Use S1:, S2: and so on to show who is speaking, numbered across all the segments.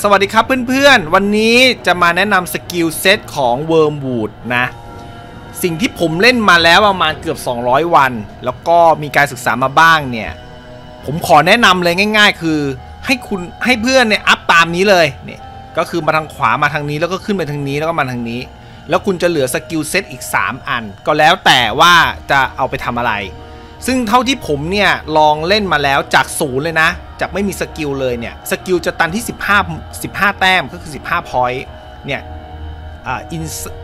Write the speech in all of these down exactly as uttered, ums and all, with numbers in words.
S1: สวัสดีครับเพื่อนๆวันนี้จะมาแนะนำสกิลเซตของ Wormwood นะสิ่งที่ผมเล่นมาแล้วประมาณเกือบสองร้อยวันแล้วก็มีการศึกษามาบ้างเนี่ยผมขอแนะนำเลยง่ายๆคือให้คุณให้เพื่อนเนี่ยอัพตามนี้เลยเนี่ยก็คือมาทางขวามาทางนี้แล้วก็ขึ้นไปทางนี้แล้วก็มาทางนี้แล้วคุณจะเหลือสกิลเซตอีกสามอันก็แล้วแต่ว่าจะเอาไปทำอะไรซึ่งเท่าที่ผมเนี่ยลองเล่นมาแล้วจากศูนย์เลยนะจากไม่มีสกิลเลยเนี่ยสกิลจะตันที่สิบห้า สิบห้าแต้มก็คือสิบห้า point เนี่ยอ่า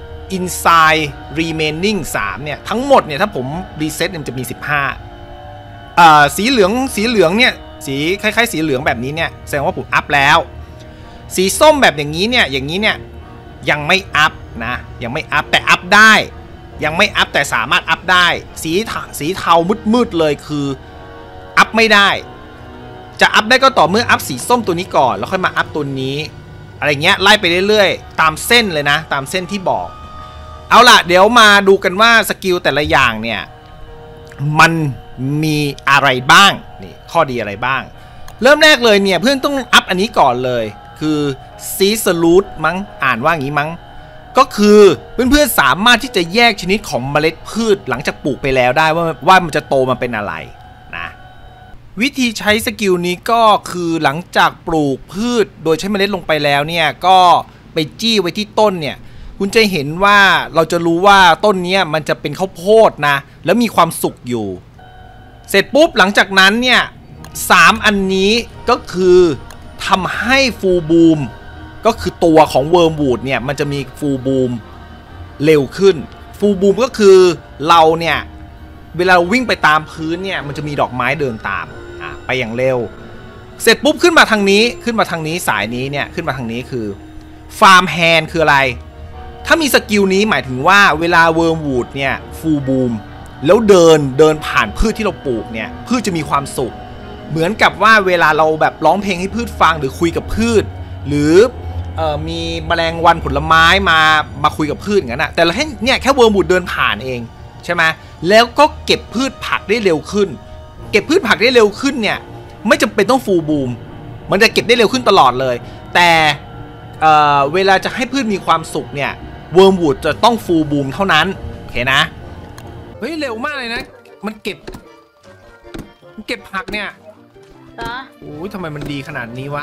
S1: inside remaining สามเนี่ยทั้งหมดเนี่ยถ้าผมรีเซ็ตเนี่ยจะมีสิบห้าอ่าสีเหลืองสีเหลืองเนี่ยสีคล้ายๆสีเหลืองแบบนี้เนี่ยแสดงว่าผมอัพแล้วสีส้มแบบอย่างนี้เนี่ยอย่างนี้เนี่ยยังไม่อัพนะยังไม่อัพแต่อัพได้ยังไม่อัพแต่สามารถอัพได้สีสีเทามืดๆเลยคืออัพไม่ได้จะอัพได้ก็ต่อเมื่ออัพสีส้มตัวนี้ก่อนแล้วค่อยมาอัพตัวนี้อะไรเงี้ยไล่ไปเรื่อยๆตามเส้นเลยนะตามเส้นที่บอกเอาล่ะเดี๋ยวมาดูกันว่าสกิลแต่ละอย่างเนี่ยมันมีอะไรบ้างนี่ข้อดีอะไรบ้างเริ่มแรกเลยเนี่ยเพื่อนต้องอัพอันนี้ก่อนเลยคือซีสลูทมั้งอ่านว่าอย่างนี้มั้งก็คือเพื่อนๆสามารถที่จะแยกชนิดของเมล็ดพืชหลังจากปลูกไปแล้วได้ว่าว่ามันจะโตมาเป็นอะไรนะวิธีใช้สกิลนี้ก็คือหลังจากปลูกพืชโดยใช้เมล็ดลงไปแล้วเนี่ยก็ไปจี้ไว้ที่ต้นเนี่ยคุณจะเห็นว่าเราจะรู้ว่าต้นนี้มันจะเป็นข้าวโพดนะแล้วมีความสุกอยู่เสร็จปุ๊บหลังจากนั้นเนี่ยสามอันนี้ก็คือทำให้ฟูลบูมก็คือตัวของเวิร์มวูดเนี่ยมันจะมีฟูลบูมเร็วขึ้นฟูลบูมก็คือเราเนี่ยเวลาวิ่งไปตามพื้นเนี่ยมันจะมีดอกไม้เดินตามอ่ะไปอย่างเร็วเสร็จปุ๊บขึ้นมาทางนี้ขึ้นมาทางนี้สายนี้เนี่ยขึ้นมาทางนี้คือฟาร์มแฮนด์คืออะไรถ้ามีสกิลนี้หมายถึงว่าเวลาเวิร์มวูดเนี่ยฟูลบูมแล้วเดินเดินผ่านพืชที่เราปลูกเนี่ยพืชจะมีความสุขเหมือนกับว่าเวลาเราแบบร้องเพลงให้พืชฟังหรือคุยกับพืชหรือเอ่อมีแมลงวันผลไม้มามาคุยกับพืชอย่างนั้นนะแต่เราแค่เนี่ยแค่เวิร์มวูดเดินผ่านเองใช่ไหมแล้วก็เก็บพืชผักได้เร็วขึ้นเก็บพืชผักได้เร็วขึ้นเนี่ยไม่จำเป็นต้องฟูลบูมมันจะเก็บได้เร็วขึ้นตลอดเลยแต่เอ่อเวลาจะให้พืชมีความสุขเนี่ยเวิร์มวูดจะต้องฟูลบูมเท่านั้นโอเคนะเฮ้ยเร็วมากเลยนะมันเก็บมันเก็บผักเนี่ยโอ้ยทำไมมันดีขนาดนี้วะ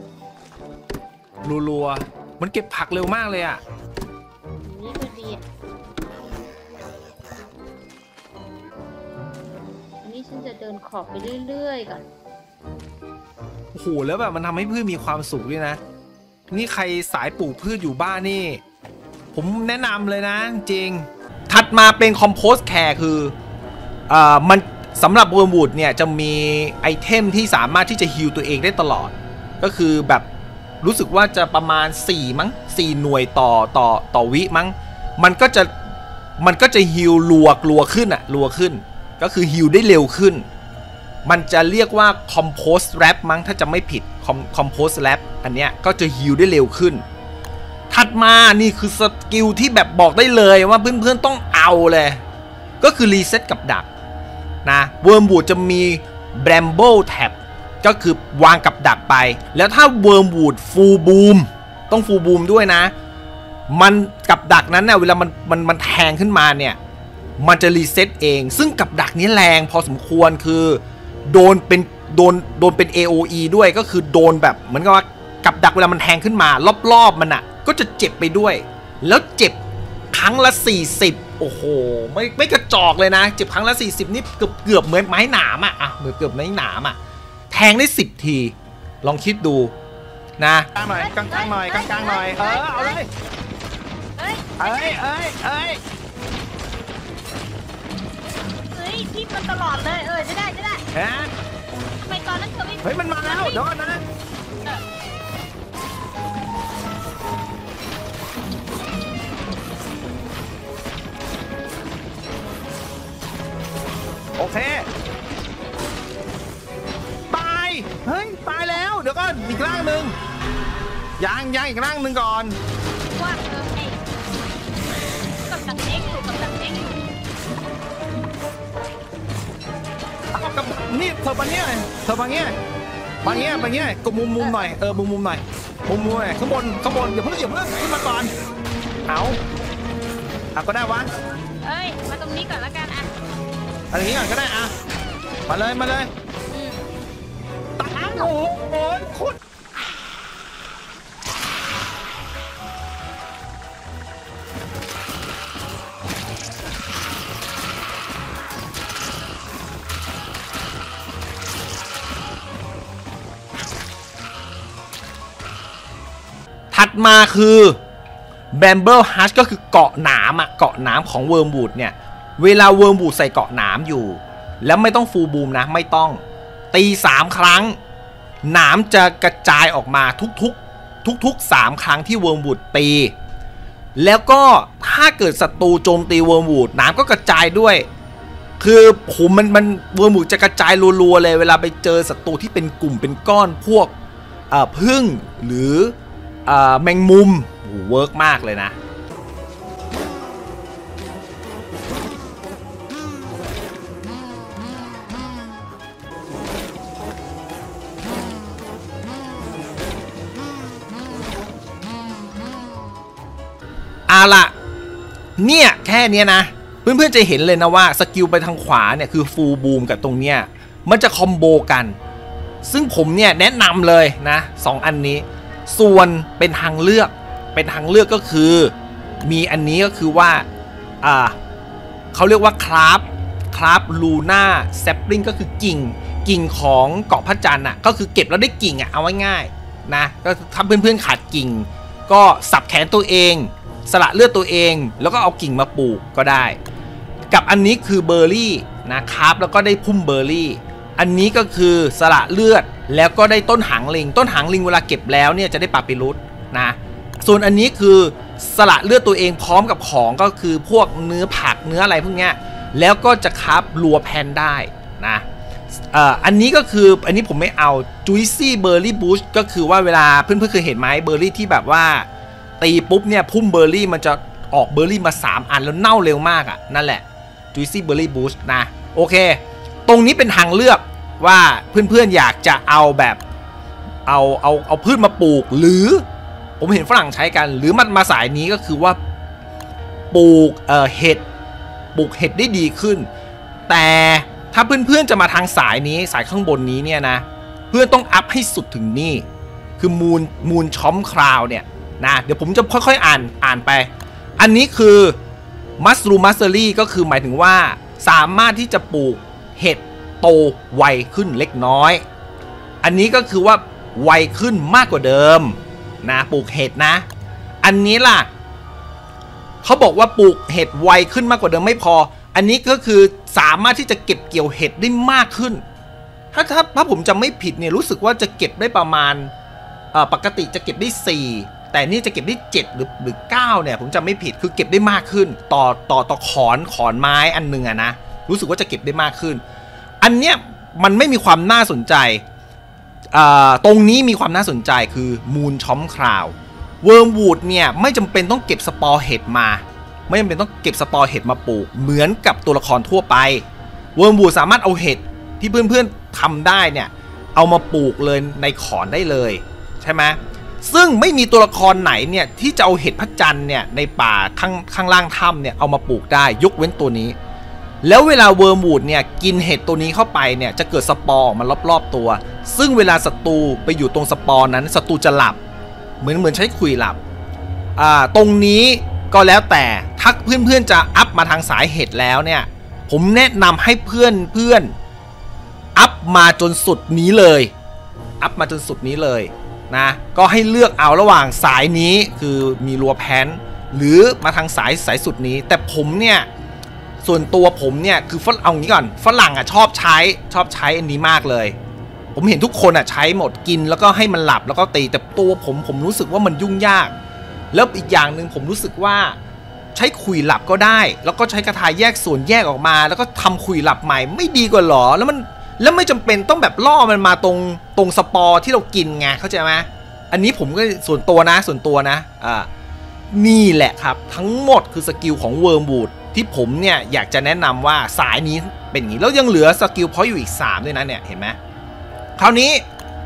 S1: รัวๆมันเก็บผักเร็วมากเลยอ่ะ
S2: นี่คือดีอันนี้ฉันจะเดินขอบไปเรื่อยๆก่อน
S1: โอ้โหแล้วแบบมันทำให้พืชมีความสุขด้วยนะนี่ใครสายปลูกพืชอยู่บ้านนี่ผมแนะนำเลยนะจริงถัดมาเป็นคอมโพสต์แคร์คืออ่ามันสำหรับเวิร์มวูดเนี่ยจะมีไอเทมที่สามารถที่จะฮีลตัวเองได้ตลอดก็คือแบบรู้สึกว่าจะประมาณสี่มั้งสี่หน่วยต่อต่อต่อวิมั้งมันก็จะมันก็จะฮีลรัวรัวขึ้นอะรัวขึ้นก็คือฮีลได้เร็วขึ้นมันจะเรียกว่าคอมโพสต์แรปมั้งถ้าจะไม่ผิดคอมคอมโพสต์แรปอันเนี้ยก็จะฮีลได้เร็วขึ้นถัดมานี่คือสกิลที่แบบบอกได้เลยว่าเพื่อนๆต้องเอาเลยก็คือรีเซ็ตกับดักนะเวิร์มวูดจะมีแบรมเบิลแท็บก็คือวางกับดักไปแล้วถ้าเวิร์มวูดฟูลบูมต้องฟูลบูมด้วยนะมันกับดักนั้นเนี่ยเวลามันมันมันแทงขึ้นมาเนี่ยมันจะรีเซ็ตเองซึ่งกับดักนี้แรงพอสมควรคือโดนเป็นโดนโดนเป็น เอ โอ อี ด้วยก็คือโดนแบบเหมือนกับว่ากับดักเวลามันแทงขึ้นมารอบๆมันอ่ะก็จะเจ็บไปด้วยแล้วเจ็บครั้งละสี่สิบโอ้โหไม่ไม่กระจอกเลยนะเจ็บครั้งละสี่สิบนี่เกือบเกือบเหมือนไม้หนามอ่ะอ่ะเหมือนเกือบไม้หนามอ่ะแทงได้สิบทีลองคิดดูนะกลางหน่อยกลางกลางหน่อยกลางกลางหน่อยเออเอาเลยเอ้ยเอ้ยเอ้ยเอ้ย
S2: เฮ้ยทิ่มมันตลอดเลยเออจะได้จะได้
S1: ฮะ
S2: ทำไมตอนนั้นเธอไม่
S1: เฮ้ยมันมาแล้วเดี๋ยวก่อนนะโอเคตายเฮ้ยตายแล้วเดี๋ยวก่อนอีกร่างหนึ่งยังยังอีกร่างหนึ่งก่อน
S2: ว่าเออไอ้กับดักเอ็กอยู่กับดักเอ็กอยู่
S1: กับนี่เธอมาเนี้ยเธอมาเนี้ยมาเนี้ยมาเนี้ยกดมุมมุมหน่อยเออมุมมุมหน่อยโมผมมวยข้างบนข้างบนอย่าเพิ่งอย่าเพิ่งขึ้นมาก่อนเอาเอาก็ได้วะ
S2: เอ้ยมาตรงนี้ก่อนละกันอะ
S1: อะไรอย่างนี้ก่อนก็ได้อะมาเลยมาเลยตัดโอ้โหคุณถัดมาคือแบมเบิลฮัชก็คือเกาะหนามอะเกาะหนามของเวิร์มวูดเนี่ยเวลาเวิร์มวูดใส่เกาะหนามอยู่แล้วไม่ต้องฟูลบูมนะไม่ต้องตีสามครั้งหนามจะกระจายออกมาทุกๆทุกๆสามครั้งที่เวิร์มวูดตีแล้วก็ถ้าเกิดศัตรูโจมตีเวิร์มวูดหนามก็กระจายด้วยคือผมมันมันเวิร์มวูดจะกระจายรัวๆเลยเวลาไปเจอศัตรูที่เป็นกลุ่มเป็นก้อนพวกเอ่อผึ้งหรือแมงมุมเวิร์กมากเลยนะเอาล่ะเนี่ยแค่นี้นะเพื่อนๆจะเห็นเลยนะว่าสกิลไปทางขวาเนี่ยคือฟูลบูมกับตรงเนี้ยมันจะคอมโบกันซึ่งผมเนี่ยแนะนำเลยนะสองอันนี้ส่วนเป็นทางเลือกเป็นทางเลือกก็คือมีอันนี้ก็คือว่าอ่าเขาเรียกว่าคราฟคราฟลูน่าแซปลิงก็คือกิ่งกิ่งของเกาะพระจันทร์อ่ะก็คือเก็บแล้วได้กิ่งอ่ะเอาไว้ง่ายนะก็ทำเพื่อนๆขาดกิ่งก็สับแขนตัวเองสละเลือดตัวเองแล้วก็เอากิ่งมาปลูกก็ได้กับอันนี้คือเบอร์รี่นะครับแล้วก็ได้พุ่มเบอร์รี่อันนี้ก็คือสละเลือดแล้วก็ได้ต้นหางลิงต้นหางลิงเวลาเก็บแล้วเนี่ยจะได้ปาปิรุสนะส่วนอันนี้คือสละเลือดตัวเองพร้อมกับของก็คือพวกเนื้อผักเนื้ออะไรพวกเนี้ยแล้วก็จะคับรัวแพนได้นะเอ่ออันนี้ก็คืออันนี้ผมไม่เอา Juicy Berry Bush ก็คือว่าเวลาเพื่อนๆเคยเห็นไหมเบอร์รี่ที่แบบว่าตีปุ๊บเนี่ยพุ่มเบอร์รี่มันจะออกเบอร์รี่มาสามอันแล้วเน่าเร็วมากอ่ะนั่นแหละ Juicy Berry Bush นะโอเคตรงนี้เป็นทางเลือกว่าเพื่อนๆอยากจะเอาแบบเอาเอาเอาพืชมาปลูกหรือผมเห็นฝรั่งใช้กันหรือมันมาสายนี้ก็คือว่าปลูกเอ่อเห็ดปลูกเห็ดได้ดีขึ้นแต่ถ้าเพื่อนๆจะมาทางสายนี้สายข้างบนนี้เนี่ยนะเพื่อนต้องอัพให้สุดถึงนี่คือมูลมูลช้อมคราวเนี่ยนะเดี๋ยวผมจะค่อยๆอ่านอ่านไปอันนี้คือมัสรูมัสเซอรี่ก็คือหมายถึงว่าสามารถที่จะปลูกเห็ดโตไวขึ้นเล็กน้อยอันนี้ก็คือว่าไวขึ้นมากกว่าเดิมนะปลูกเห็ดนะอันนี้ล่ะเขาบอกว่าปลูกเห็ดไวขึ้นมากกว่าเดิมไม่พออันนี้ก็คือสามารถที่จะเก็บเกี่ยวเห็ดได้มากขึ้นถ้าถ้าถ้าผมจำไม่ผิดเนี่ยรู้สึกว่าจะเก็บได้ประมาณเอ่อปกติจะเก็บได้สี่แต่นี่จะเก็บได้เจ็ดหรือหรือเก้าเนี่ยผมจำไม่ผิดคือเก็บได้มากขึ้นต่อต่อต่อขอนขอนไม้อันนึงอะนะรู้สึกว่าจะเก็บได้มากขึ้นอันเนี้ยมันไม่มีความน่าสนใจตรงนี้มีความน่าสนใจคือมูลช้อมคราวเวิร์มวูดเนี่ยไม่จำเป็นต้องเก็บสปอร์เห็ดมาไม่จำเป็นต้องเก็บสปอร์เห็ดมาปลูกเหมือนกับตัวละครทั่วไปเวิร์มวูดสามารถเอาเห็ดที่เพื่อนๆทำได้เนี่ยเอามาปลูกเลยในขอนได้เลยใช่ไหมซึ่งไม่มีตัวละครไหนเนี่ยที่จะเอาเห็ดพระจันทร์เนี่ยในป่าข้างข้างล่างถ้ำเนี่ยเอามาปลูกได้ยกเว้นตัวนี้แล้วเวลาเวิร์มวูดเนี่ยกินเห็ดตัวนี้เข้าไปเนี่ยจะเกิดสปอร์ออกมารอบๆตัวซึ่งเวลาศัตรูไปอยู่ตรงสปอร์นั้นศัตรูจะหลับเหมือนเหมือนใช้คุยหลับอ่าตรงนี้ก็แล้วแต่ถ้าเพื่อนๆจะอัพมาทางสายเห็ดแล้วเนี่ยผมแนะนำให้เพื่อนเพื่อนอัพมาจนสุดนี้เลยอัพมาจนสุดนี้เลยนะก็ให้เลือกเอาระหว่างสายนี้คือมีรัวแพนหรือมาทางสายสายสุดนี้แต่ผมเนี่ยส่วนตัวผมเนี่ยคือฝรั่งเอางี้ก่อนฝรั่งอ่ะชอบใช้ชอบใช้อันนี้มากเลยผมเห็นทุกคนอ่ะใช้หมดกินแล้วก็ให้มันหลับแล้วก็ตีแต่ตัวผมผมรู้สึกว่ามันยุ่งยากแล้วอีกอย่างหนึ่งผมรู้สึกว่าใช้ขุยหลับก็ได้แล้วก็ใช้กระทายแยกส่วนแยกออกมาแล้วก็ทำขุยหลับใหม่ไม่ดีกว่าหรอแล้วมันแล้วไม่จำเป็นต้องแบบล่อมันมาตรงตรงสปอร์ที่เรากินไงเข้าใจไหมอันนี้ผมก็ส่วนตัวนะส่วนตัวนะอ่านี่แหละครับทั้งหมดคือสกิลของเวิร์มวูดที่ผมเนี่ยอยากจะแนะนำว่าสายนี้เป็นอย่างนี้แล้วยังเหลือสกิลพอยต์อยู่อีกสามด้วยนะเนี่ยเห็นไหมคราวนี้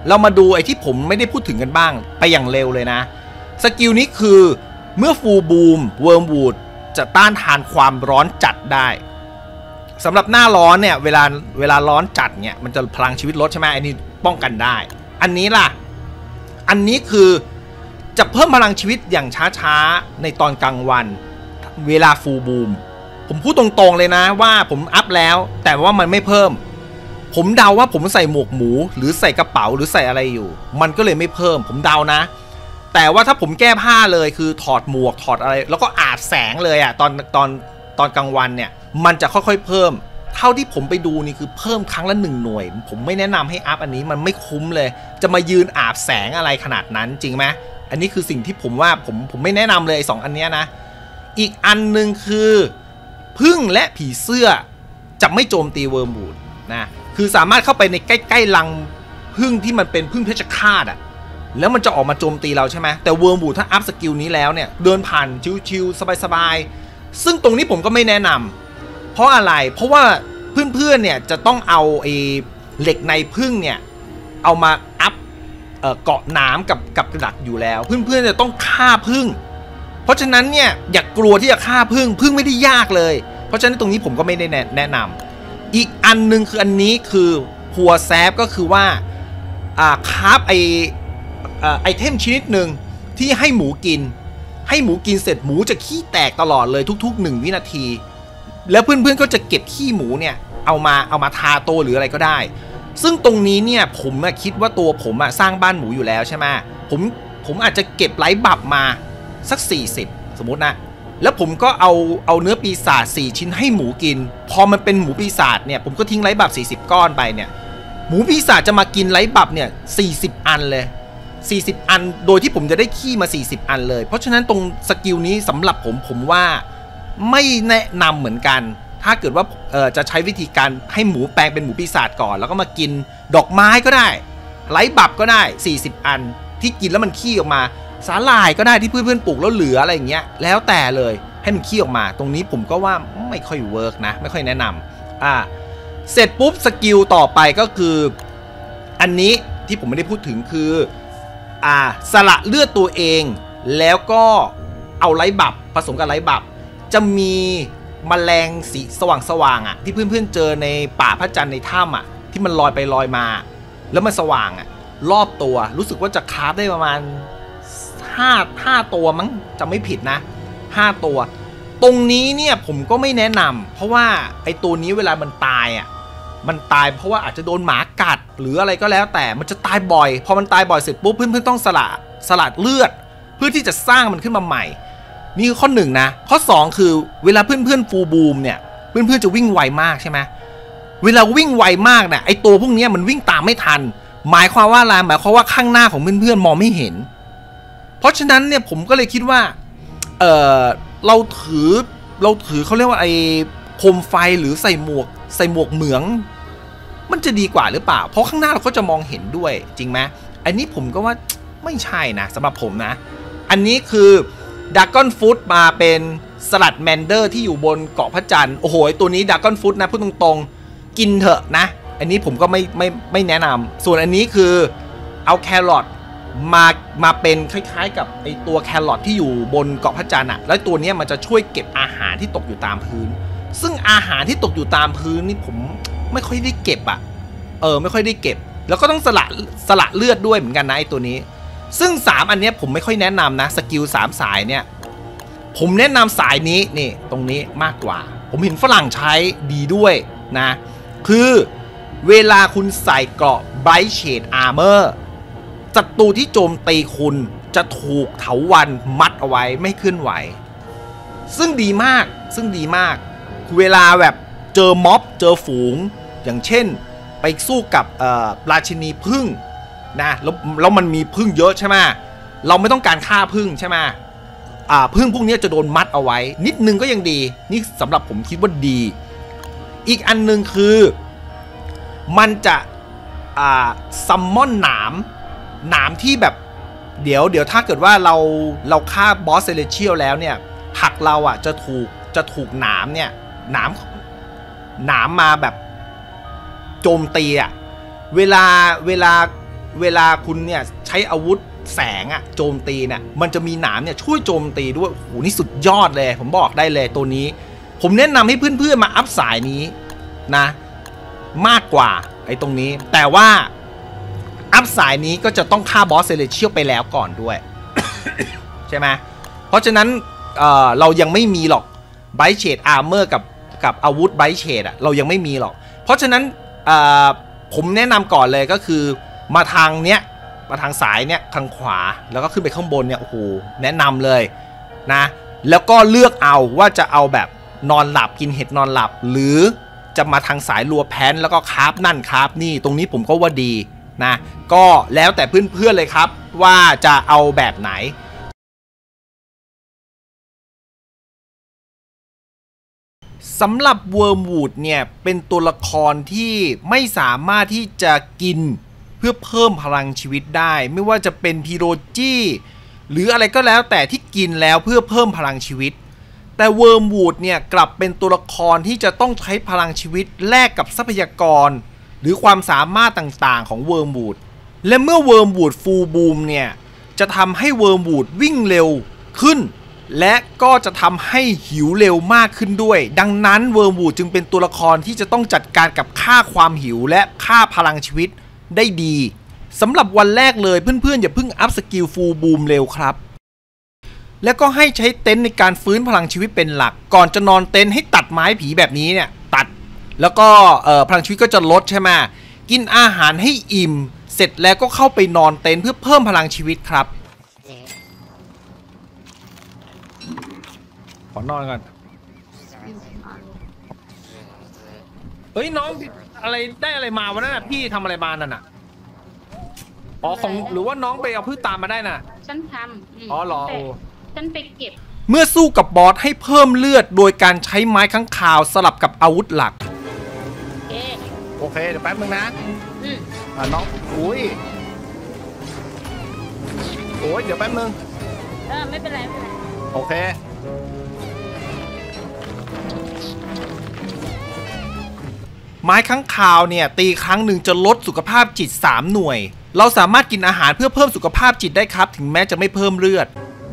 S1: เรามาดูไอ้ที่ผมไม่ได้พูดถึงกันบ้างไปอย่างเร็วเลยนะสกิลนี้คือเมื่อฟูลบูมเวิร์มวูดจะต้านทานความร้อนจัดได้สำหรับหน้าร้อนเนี่ยเวลาเวลาร้อนจัดเนี่ยมันจะพลังชีวิตลดใช่ไหมอันนี้ป้องกันได้อันนี้ล่ะอันนี้คือจะเพิ่มพลังชีวิตอย่างช้าๆในตอนกลางวันเวลาฟูลบูมผมพูดตรงๆเลยนะว่าผมอัพแล้วแต่ว่ามันไม่เพิ่มผมเดาว่าผมใส่หมวกหมูหรือใส่กระเป๋าหรือใส่อะไรอยู่มันก็เลยไม่เพิ่มผมเดานะแต่ว่าถ้าผมแก้ผ้าเลยคือถอดหมวกถอดอะไรแล้วก็อาบแสงเลยอะตอนตอนตอนกลางวันเนี่ยมันจะค่อยๆเพิ่มเท่าที่ผมไปดูนี่คือเพิ่มครั้งละหนึ่งหน่วยผมไม่แนะนำให้อัพอันนี้มันไม่คุ้มเลยจะมายืนอาบแสงอะไรขนาดนั้นจริงไหมอันนี้คือสิ่งที่ผมว่าผมผมไม่แนะนำเลยสองอันนี้นะอีกอันหนึ่งคือพึ่งและผีเสื้อจะไม่โจมตีเวิร์มวูดนะคือสามารถเข้าไปในใกล้ๆรังพึ่งที่มันเป็นพึ่งเพชฌฆาตอะแล้วมันจะออกมาโจมตีเราใช่ไหมแต่เวิร์มวูดถ้าอัพสกิลนี้แล้วเนี่ยเดินผ่านชิวๆสบายๆซึ่งตรงนี้ผมก็ไม่แนะนำเพราะอะไรเพราะว่าเพื่อนๆเนี่ยจะต้องเอาไอ้เหล็กในพึ่งเนี่ยเอามาอัพ เอ่อ เกาะน้ำกับกับกระดักอยู่แล้วเพื่อนๆจะต้องฆ่าพึ่งเพราะฉะนั้นเนี่ยอย่ากลัวที่จะฆ่าพึ่งพึ่งไม่ได้ยากเลยเพราะฉะนั้นตรงนี้ผมก็ไม่ได้แนะนำอีกอันนึงคืออันนี้คือหัวแซฟก็คือว่าอ่าคราฟไอไอเทมชนิดหนึ่งที่ให้หมูกินให้หมูกินเสร็จหมูจะขี้แตกตลอดเลยทุกๆหนึ่งวินาทีแล้วเพื่อนๆก็จะเก็บขี้หมูเนี่ยเอามาเอามาทาโตหรืออะไรก็ได้ซึ่งตรงนี้เนี่ยผมคิดว่าตัวผมสร้างบ้านหมูอยู่แล้วใช่ไหมผมผมอาจจะเก็บไลท์บับมาสักสี่สิบสมมตินะแล้วผมก็เอาเอาเนื้อปีศาจสี่ชิ้นให้หมูกินพอมันเป็นหมูปีศาจเนี่ยผมก็ทิ้งไลท์บับสี่สิบก้อนไปเนี่ยหมูปีศาจจะมากินไลท์บับเนี่ยสี่สิบอันเลยสี่สิบอันโดยที่ผมจะได้ขี้มาสี่สิบอันเลยเพราะฉะนั้นตรงสกิลนี้สำหรับผมผมว่าไม่แนะนำเหมือนกันถ้าเกิดว่าเอ่อจะใช้วิธีการให้หมูแปลงเป็นหมูปีศาจก่อนแล้วก็มากินดอกไม้ก็ได้ไลท์บับก็ได้สี่สิบอันที่กินแล้วมันขี้ออกมาสาหร่ายก็ได้ที่เพื่อนๆปลูกแล้วเหลืออะไรอย่างเงี้ยแล้วแต่เลยให้มันขี้ออกมาตรงนี้ผมก็ว่าไม่ค่อยเวิร์กนะไม่ค่อยแนะนำอ่าเสร็จปุ๊บสกิลต่อไปก็คืออันนี้ที่ผมไม่ได้พูดถึงคืออ่าสละเลือดตัวเองแล้วก็เอาไลท์บับผสมกับไลท์บับจะมีแมลงสีสว่างๆอ่ะที่เพื่อนๆเจอในป่าพระจันทร์ในถ้ำอ่ะที่มันลอยไปลอยมาแล้วมันสว่างอ่ะรอบตัวรู้สึกว่าจะคราฟได้ประมาณห้า ห้าตัวมั้งจำไม่ผิดนะห้าตัวตรงนี้เนี่ยผมก็ไม่แนะนำเพราะว่าไอ้ตัวนี้เวลามันตายอ่ะมันตายเพราะว่าอาจจะโดนหมากัดหรืออะไรก็แล้วแต่มันจะตายบ่อยพอมันตายบ่อยเสร็จปุ๊บเพื่อนๆต้องสละสละเลือดเพื่อที่จะสร้างมันขึ้นมาใหม่นี่คือข้อหนึ่งนะข้อสองคือเวลาเพื่อนๆฟูลบูมเนี่ยเพื่อนๆจะวิ่งไวมากใช่ไหมเวลาวิ่งไวมากเนี่ยไอ้ตัวพวกนี้มันวิ่งตามไม่ทันหมายความว่าอะไรหมายความว่าข้างหน้าของเพื่อนๆมองไม่เห็นเพราะฉะนั้นเนี่ยผมก็เลยคิดว่าเออเราถือเราถือเขาเรียกว่าไอ้โคมไฟหรือใส่หมวกใส่หมวกเหมืองมันจะดีกว่าหรือเปล่าเพราะข้างหน้าเราก็จะมองเห็นด้วยจริงไหมอันนี้ผมก็ว่าไม่ใช่นะสำหรับผมนะอันนี้คือดากอนฟู้ดมาเป็นสลัดแมนเดอร์ที่อยู่บนเกาะพระจันทร์โอ้โหตัวนี้ดากอนฟู้ดนะพูดตรงๆกินเถอะนะอันนี้ผมก็ไม่ไม่ไม่แนะนำส่วนอันนี้คือเอาแครอทมามาเป็นคล้ายๆกับไอตัวแครอทที่อยู่บนเกาะพระจันทร์อ่ะแล้วตัวนี้มันจะช่วยเก็บอาหารที่ตกอยู่ตามพื้นซึ่งอาหารที่ตกอยู่ตามพื้นนี่ผมไม่ค่อยได้เก็บอ่ะเออไม่ค่อยได้เก็บแล้วก็ต้องสละสละเลือดด้วยเหมือนกันนะไอตัวนี้ซึ่งสามอันนี้ผมไม่ค่อยแนะนำนะสกิลสามสายเนี่ยผมแนะนำสายนี้นี่ตรงนี้มากกว่าผมเห็นฝรั่งใช้ดีด้วยนะคือเวลาคุณใส่เกราะ Bright Shade Armor ศัตรูที่โจมตีคุณจะถูกเถาวัลย์มัดเอาไว้ไม่เคลื่อนไหวซึ่งดีมากซึ่งดีมากเวลาแบบเจอม็อบเจอฝูงอย่างเช่นไปสู้กับราชินีผึ้งนะแล้วแล้วมันมีผึ้งเยอะใช่ไหมเราไม่ต้องการฆ่าผึ้งใช่ไหมอ่าผึ้งพวกนี้จะโดนมัดเอาไว้นิดนึงก็ยังดีนี่สำหรับผมคิดว่าดีอีกอันนึงคือมันจะอ่าซัมมอนหนามหนามที่แบบเดี๋ยวเดี๋ยวถ้าเกิดว่าเราเราฆ่าบอสเซเลเชียลแล้วเนี่ยผักเราอ่ะจะถูกจะถูกหนามเนี่ยหนามหนามมาแบบโจมตีอ่ะเวลาเวลาเวลาคุณเนี่ยใช้อาวุธแสงอะโจมตีเนี่ยมันจะมีหนามเนี่ยช่วยโจมตีด้วยโอ้โหนี่สุดยอดเลยผมบอกได้เลยตัวนี้ผมแนะนำให้เพื่อนๆมาอัพสายนี้นะมากกว่าไอ้ตรงนี้แต่ว่าอัพสายนี้ก็จะต้องฆ่าบอสเซเลเชียลไปแล้วก่อนด้วย ใช่ไหมเพราะฉะนั้น เ, เรายังไม่มีหรอกไบเชดอาร์เมอร์กับกับอาวุธไบเชดอะเรายังไม่มีหรอกเพราะฉะนั้นผมแนะนำก่อนเลยก็คือมาทางเนี้ยมาทางสายเนี้ยทางขวาแล้วก็ขึ้นไปข้างบนเนี่ยโอ้โหแนะนำเลยนะแล้วก็เลือกเอาว่าจะเอาแบบนอนหลับกินเห็ดนอนหลับหรือจะมาทางสายรัวแพนแล้วก็คราฟนั่นคราฟนี่ตรงนี้ผมก็ว่าดีนะก็แล้วแต่เพื่อนๆเลยครับว่าจะเอาแบบไหนสำหรับเวิร์มวูดเนี่ยเป็นตัวละครที่ไม่สามารถที่จะกินเพื่อเพิ่มพลังชีวิตได้ไม่ว่าจะเป็นพีโรจี้หรืออะไรก็แล้วแต่ที่กินแล้วเพื่อเพิ่มพลังชีวิตแต่เวิร์มวูดเนี่ยกลับเป็นตัวละครที่จะต้องใช้พลังชีวิตแลกกับทรัพยากรหรือความสามารถต่างๆของเวิร์มวูดและเมื่อเวิร์มวูดฟูลบูมเนี่ยจะทำให้เวิร์มวูดวิ่งเร็วขึ้นและก็จะทำให้หิวเร็วมากขึ้นด้วยดังนั้นเวิร์มวูดจึงเป็นตัวละครที่จะต้องจัดการกับค่าความหิวและค่าพลังชีวิตได้ดีสำหรับวันแรกเลยเพื่อนๆอย่าเพิ่งอัพสกิลฟูลบูมเร็วครับแล้วก็ให้ใช้เต็นท์ในการฟื้นพลังชีวิตเป็นหลักก่อนจะนอนเต็นท์ให้ตัดไม้ผีแบบนี้เนี่ยตัดแล้วก็พลังชีวิตก็จะลดใช่ไหมกินอาหารให้อิ่มเสร็จแล้วก็เข้าไปนอนเต็นท์เพื่อเพิ่มพลังชีวิตครับขอนอนก่อนเฮ้ยน้องอะไรได้อะไรมาวะนั่นน่ะพี่ทำอะไรมานั่นน่ะอ๋อของหรือว่าน้องไปเอาพืชตามมาได้น่ะ
S2: ฉันทำ
S1: อ๋อเหรอ
S2: ฉันไปเก็บ
S1: เมื่อสู้กับบอสให้เพิ่มเลือดโดยการใช้ไม้ค้างคาวสลับกับอาวุธหลักโอเคเดี๋ยวแป๊บนึงนะอืมอ่าน้องอุ้ยโอ้ยเดี๋ยวแป๊บนึง
S2: เออไม่เป็นไรไม่เป็นไร
S1: โอเคไม้ค้างคาวเนี่ยตีครั้งหนึ่งจะลดสุขภาพจิตสามหน่วยเราสามารถกินอาหารเพื่อเพิ่มสุขภาพจิตได้ครับถึงแม้จะไม่เพิ่มเลือด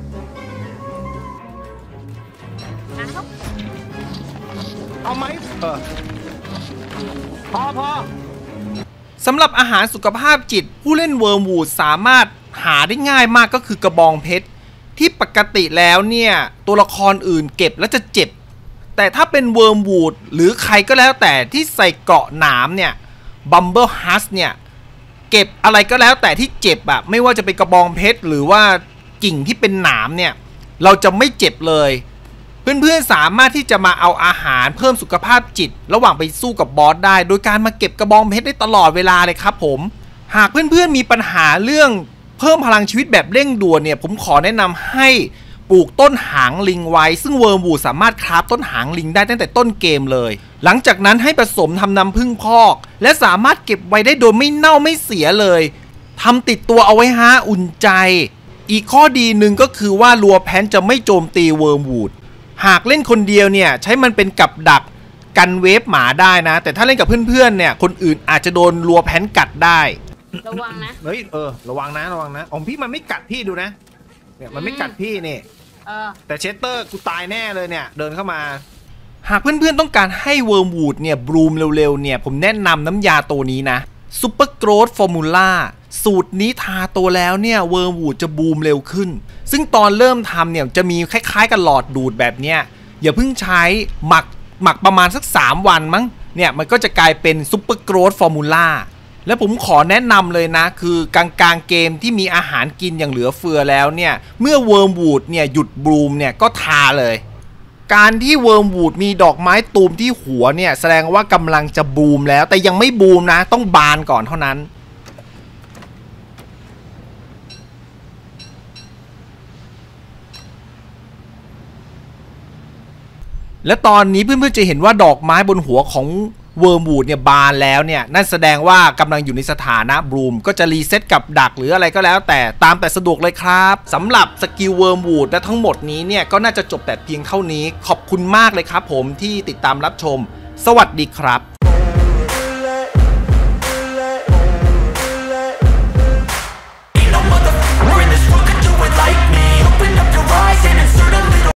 S1: เอาไหมเออพอพอสำหรับอาหารสุขภาพจิตผู้เล่นเวิร์มวูดสามารถหาได้ง่ายมากก็คือกระบองเพชรที่ปกติแล้วเนี่ยตัวละครอื่นเก็บแล้วจะเจ็บแต่ถ้าเป็นเวิร์มวูดหรือใครก็แล้วแต่ที่ใส่เกราะหนามเนี่ยบัมเบิลฮัสเนี่ยเก็บอะไรก็แล้วแต่ที่เจ็บอะไม่ว่าจะเป็นกระบองเพชรหรือว่ากิ่งที่เป็นหนามเนี่ยเราจะไม่เจ็บเลยเพื่อนๆสามารถที่จะมาเอาอาหารเพิ่มสุขภาพจิตระหว่างไปสู้กับบอสได้โดยการมาเก็บกระบองเพชรได้ตลอดเวลาเลยครับผมหากเพื่อนๆมีปัญหาเรื่องเพิ่มพลังชีวิตแบบเร่งด่วนเนี่ยผมขอแนะนำให้ปลูกต้นหางลิงไว้ซึ่งเวิร์มวูดสามารถคราฟต้นหางลิงได้ตั้งแต่ต้นเกมเลยหลังจากนั้นให้ผสมทำน้ำผึ้งพอกและสามารถเก็บไว้ได้โดยไม่เน่าไม่เสียเลยทำติดตัวเอาไว้ฮะอุ่นใจอีกข้อดีหนึ่งก็คือว่ารัวแพนจะไม่โจมตีเวิร์มวูดหากเล่นคนเดียวเนี่ยใช้มันเป็นกับดักกันเวฟหมาได้นะแต่ถ้าเล่นกับเพื่อนๆเนี่ยคนอื่นอาจจะโดนรัวแพนกัดได้
S2: ระวังนะ
S1: เฮ้ยเออระวังนะระวังนะของพี่มันไม่กัดพี่ดูนะเนี่ยมันไม่กัดพี่นี่แต่เชสเตอร์กูตายแน่เลยเนี่ยเดินเข้ามาหากเพื่อนๆต้องการให้เวิร์มวูดเนี่ยบลูมเร็วๆเนี่ยผมแนะนำน้ำยาตัวนี้นะซูเปอร์โกรทฟอร์มูล่าสูตรนี้ทาตัวแล้วเนี่ยเวิร์มวูดจะบูมเร็วขึ้นซึ่งตอนเริ่มทำเนี่ยจะมีคล้ายๆกับหลอดดูดแบบเนี้ยอย่าเพิ่งใช้หมักหมักประมาณสักสามวันมั้งเนี่ยมันก็จะกลายเป็นซูเปอร์โกรทฟอร์มูล่าและผมขอแนะนำเลยนะคือกลางๆเกมที่มีอาหารกินอย่างเหลือเฟือแล้วเนี่ยเมื่อเวิร์มวูดเนี่ยหยุดบลูมเนี่ยก็ทาเลยการที่เวิร์มวูดมีดอกไม้ตูมที่หัวเนี่ยแสดงว่ากำลังจะบูมแล้วแต่ยังไม่บูมนะต้องบานก่อนเท่านั้นและตอนนี้เพื่อนๆจะเห็นว่าดอกไม้บนหัวของเวิร์มวูดเนี่ยบานแล้วเนี่ยนั่นแสดงว่ากำลังอยู่ในสถานะบลูมก็จะรีเซ็ตกับดักหรืออะไรก็แล้วแต่ตามแต่สะดวกเลยครับสำหรับสกิลเวิร์มวูดและทั้งหมดนี้เนี่ยก็น่าจะจบแต่เพียงเท่านี้ขอบคุณมากเลยครับผมที่ติดตามรับชมสวัสดีครับ